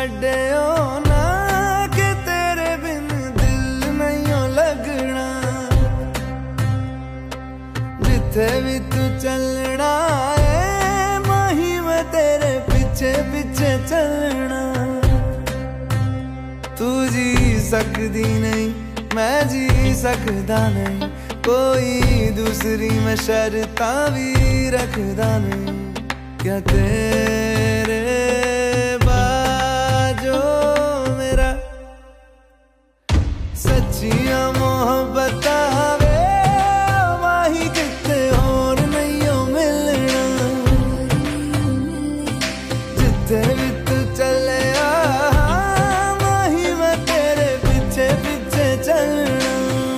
छड़े हो ना कि तेरे बिन दिल नहीं हो लगना। जिथे भी तू चलना है माही मैं तेरे पीछे पीछे चलना। तू जी सकदी नहीं मैं जी सकदा नहीं, कोई दूसरी मैं शर्तां भी रखदा नहीं। क्या तेरे बाजो मेरा सच्चियां मोहब्बत वे माही किते और नहीं हो मिलना। जिथे भी तू चले माही मैं तेरे पीछे पीछे चलना।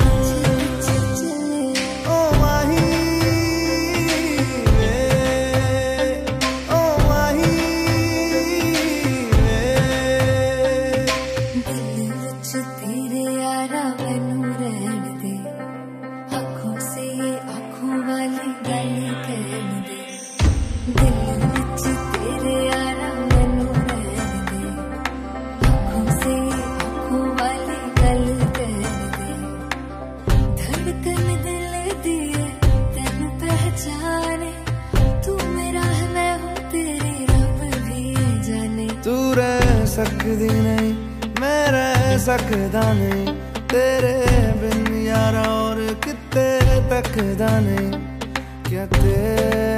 सकदी नहीं मैं रह सकदा नहीं, तेरे बिन यारा और किते तकदा नहीं। क्या तेरे